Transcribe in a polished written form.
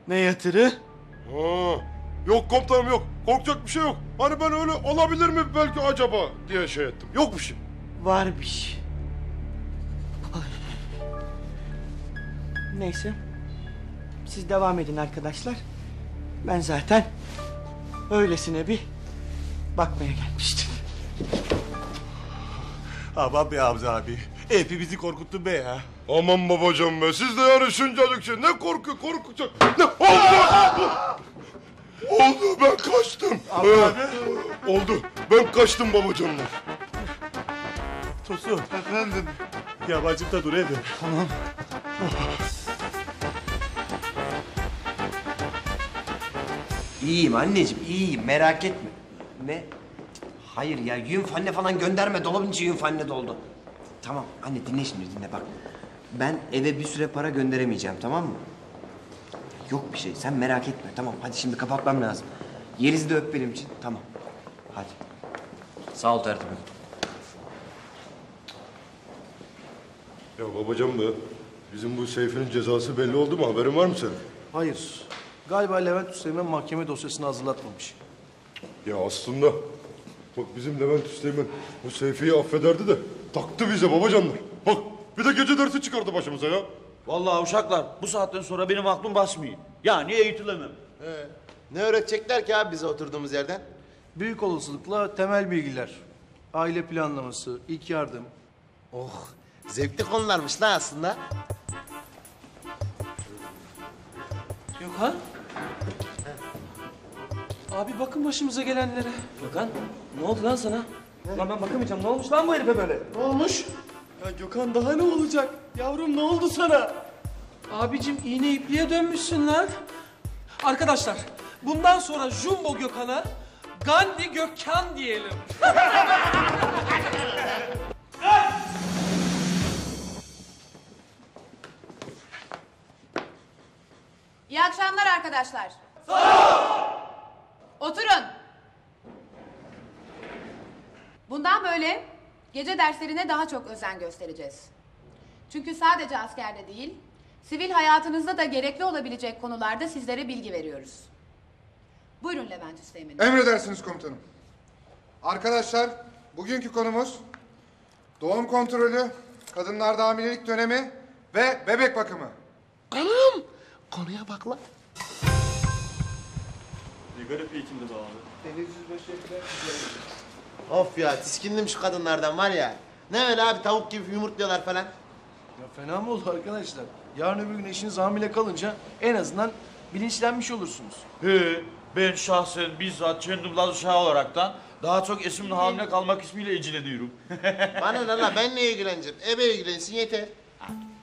Ne yatırı? Ha, yok komutanım yok. Korkacak bir şey yok. Hani ben öyle olabilir mi belki acaba diye şey ettim. Yok bir şey. Var bir şey. Ay. Neyse. Siz devam edin arkadaşlar. Ben zaten öylesine bir bakmaya gelmiştim. Aman be Hamza abi. Hepimizi korkuttun be ya. Aman babacığım be, siz de yani şuncacık şey. Ne korkacak. Ne oldu? Oldu, ben kaçtım. Oldu, ben kaçtım babacığımlar. Tosun. Efendim. Yabancımda dur evde. Tamam. İyiyim anneciğim, iyiyim. Merak etme. Ne? Hayır ya, yün fanne falan gönderme. Dolabın içi yün fanne doldu. Tamam anne, dinle şimdi, dinle bak. Ben eve bir süre para gönderemeyeceğim, tamam mı? Yok bir şey, sen merak etme, tamam. Hadi şimdi kapatmam lazım. Yeliz'i de öp benim için, tamam. Hadi. Sağ ol tertibim. Ya babacığım be, bizim bu Seyfi'nin cezası belli oldu mu? Haberin var mı senin? Hayır. Galiba Levent Üsteğmen mahkeme dosyasını hazırlatmamış. Ya aslında bak bizim Levent Üsteğmen bu Seyfi'yi affederdi de taktı bize babacanlar. Bak bir de gece dersi çıkardı başımıza ya. Vallahi uşaklar bu saatten sonra benim aklım basmıyor. Yani eğitilemem. Ne öğretecekler ki abi bize oturduğumuz yerden? Büyük olasılıkla temel bilgiler. Aile planlaması, ilk yardım. Oh, zevkli konularmış lan aslında. Gökhan. Abi bakın başımıza gelenlere. Gökhan ne oldu lan sana? Lan ben bakamayacağım. Ne olmuş lan bu herife böyle? Ne olmuş? Ya Gökhan daha ne olacak? Yavrum ne oldu sana? Abicim iğne ipliğe dönmüşsün lan. Arkadaşlar bundan sonra Jumbo Gökhan'a Gandhi Gökhan diyelim. İyi akşamlar arkadaşlar. Sağ ol. Oturun. Bundan böyle gece derslerine daha çok özen göstereceğiz. Çünkü sadece askerde değil, sivil hayatınızda da gerekli olabilecek konularda sizlere bilgi veriyoruz. Buyurun Levent Üsteğmen. Emredersiniz komutanım. Arkadaşlar, bugünkü konumuz doğum kontrolü, kadınlarda hamilelik dönemi ve bebek bakımı. Anam! Konuya bak lan. Ne garip eğitimde be abi. Of ya, tiskindim şu kadınlardan var ya. Ne öyle abi, tavuk gibi yumurtluyorlar falan. Ya fena mı oldu arkadaşlar? Yarın öbür gün eşiniz hamile kalınca en azından bilinçlenmiş olursunuz. Ben şahsen bizzat kendimden uşağı olaraktan daha çok eşimin hamile kalmak ismiyle ilgileniyorum. Bana ne lan, ben neye ilgileneceğim? Ebe ilgilensin yeter.